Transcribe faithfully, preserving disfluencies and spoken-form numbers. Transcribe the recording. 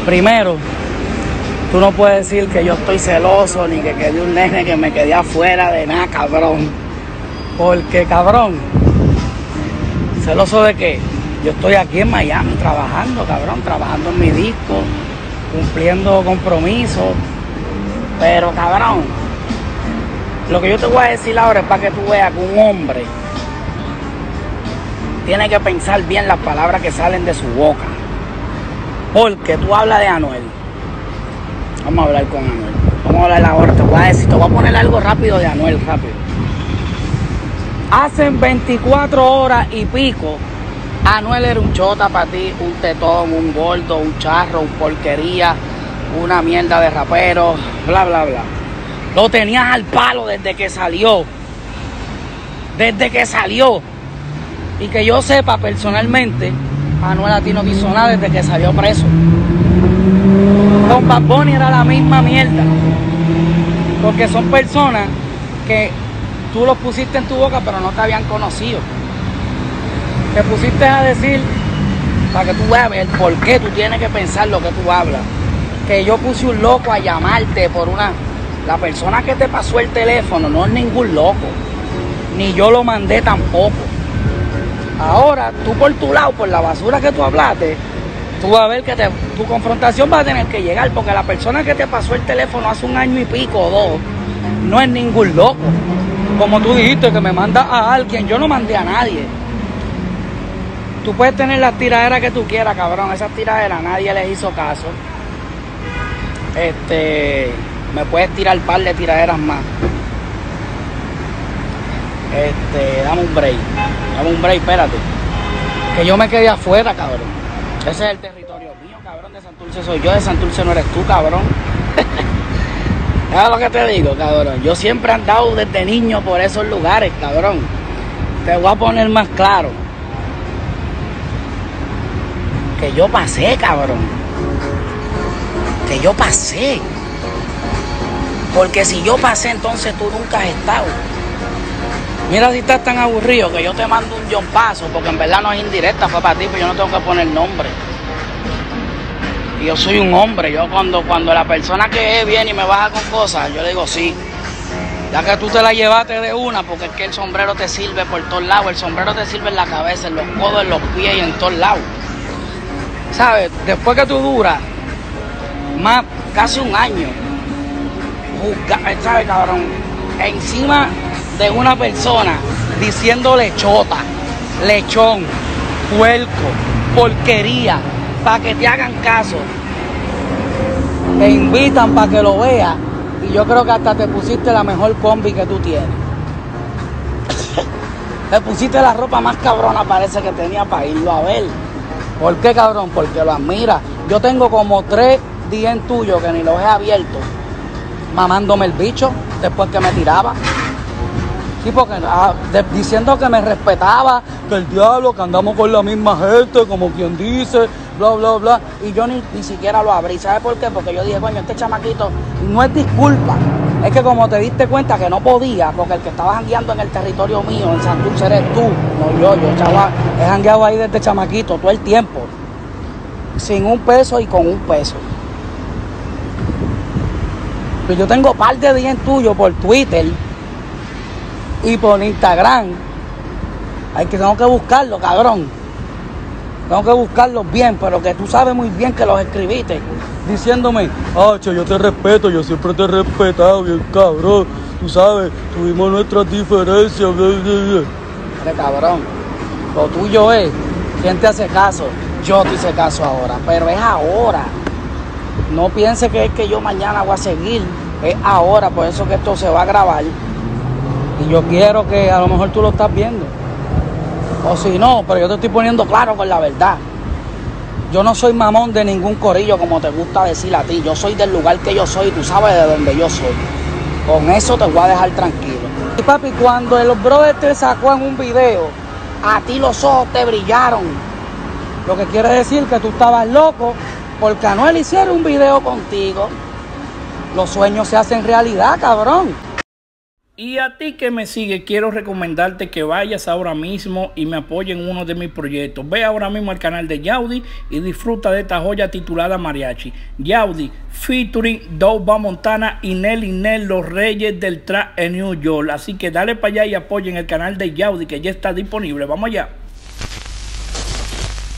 Primero, tú no puedes decir que yo estoy celoso ni que quedé un nene que me quedé afuera de nada, cabrón. Porque, cabrón, ¿celoso de qué? Yo estoy aquí en Miami trabajando, cabrón, trabajando en mi disco, cumpliendo compromisos. Pero, cabrón, lo que yo te voy a decir ahora es para que tú veas que un hombre tiene que pensar bien las palabras que salen de su boca. Porque tú hablas de Anuel. Vamos a hablar con Anuel. Vamos a hablar ahora. Te voy a decir, te voy a poner algo rápido de Anuel, rápido. Hace veinticuatro horas y pico, Anuel era un chota para ti, un tetón, un gordo, un charro, un porquería, una mierda de rapero, bla, bla, bla. Lo tenías al palo desde que salió. Desde que salió. Y que yo sepa personalmente, Anuel a ti no te hizo nada desde que salió preso. Con Bad Bunny era la misma mierda. Porque son personas que tú los pusiste en tu boca pero no te habían conocido. Te pusiste a decir, para que tú veas el por qué tú tienes que pensar lo que tú hablas. Que yo puse un loco a llamarte por una... La persona que te pasó el teléfono no es ningún loco. Ni yo lo mandé tampoco. Ahora, tú por tu lado, por la basura que tú hablaste, tú vas a ver que te, tu confrontación va a tener que llegar, porque la persona que te pasó el teléfono hace un año y pico o dos, no es ningún loco. Como tú dijiste, que me manda a alguien, yo no mandé a nadie. Tú puedes tener las tiraderas que tú quieras, cabrón, esas tiraderas nadie les hizo caso. Este, me puedes tirar un par de tiraderas más. Este, dame un break, dame un break, espérate. Que yo me quedé afuera, cabrón. Ese es el territorio mío, cabrón. De Santurce soy yo, de Santurce no eres tú, cabrón. ¿Sabes lo que te digo, cabrón? Yo siempre he andado desde niño por esos lugares, cabrón. Te voy a poner más claro. Que yo pasé, cabrón. Que yo pasé. Porque si yo pasé, entonces tú nunca has estado. Mira si estás tan aburrido que yo te mando un John Paso, porque en verdad no es indirecta, fue para ti, pero yo no tengo que poner nombre. Y yo soy un hombre, yo cuando, cuando la persona que es viene y me baja con cosas, yo le digo sí. Ya que tú te la llevaste de una, porque es que el sombrero te sirve por todos lados, el sombrero te sirve en la cabeza, en los codos, en los pies y en todos lados. ¿Sabes? Después que tú duras más, casi un año, ¿sabes, cabrón? Encima de una persona diciendo lechota, lechón, puerco, porquería, para que te hagan caso. Te invitan para que lo veas y yo creo que hasta te pusiste la mejor combi que tú tienes. Te pusiste la ropa más cabrona parece que tenía para irlo a ver. ¿Por qué, cabrón? Porque lo admira. Yo tengo como tres D M tuyos que ni los he abierto, mamándome el bicho después que me tiraba. Sí, porque ah, de, diciendo que me respetaba, que el diablo, que andamos con la misma gente, como quien dice, bla, bla, bla. Y yo ni, ni siquiera lo abrí. ¿Sabes por qué? Porque yo dije, coño, este chamaquito no es disculpa. Es que como te diste cuenta que no podía, porque el que estaba jangueando en el territorio mío, en Santurce, eres tú, no yo. Yo, chaval, he jangueado ahí desde chamaquito todo el tiempo. Sin un peso y con un peso. Pero yo tengo par de D M tuyos por Twitter y por Instagram. Hay que, tengo que buscarlo, cabrón. Tengo que buscarlos bien, pero que tú sabes muy bien que los escribiste. Diciéndome, Hacho, yo te respeto, yo siempre te he respetado, bien cabrón. Tú sabes, tuvimos nuestras diferencias. Bla, bla, bla. Pero cabrón, lo tuyo es, ¿quién te hace caso? Yo te hice caso ahora, pero es ahora. No piense que es que yo mañana voy a seguir. Es ahora, por eso que esto se va a grabar. Y yo quiero que a lo mejor tú lo estás viendo. O si no, pero yo te estoy poniendo claro con la verdad. Yo no soy mamón de ningún corillo como te gusta decir a ti. Yo soy del lugar que yo soy y tú sabes de dónde yo soy. Con eso te voy a dejar tranquilo. Y papi, cuando el brother te sacó en un video, a ti los ojos te brillaron. Lo que quiere decir que tú estabas loco porque Anuel hiciera un video contigo. Los sueños se hacen realidad, cabrón. Y a ti que me sigue, quiero recomendarte que vayas ahora mismo y me apoyen en uno de mis proyectos. Ve ahora mismo al canal de Yaudi y disfruta de esta joya titulada Mariachi. Yaudi, featuring Douba Montana y Nelly Nel, los reyes del trap en New York. Así que dale para allá y apoyen el canal de Yaudi, que ya está disponible. Vamos allá.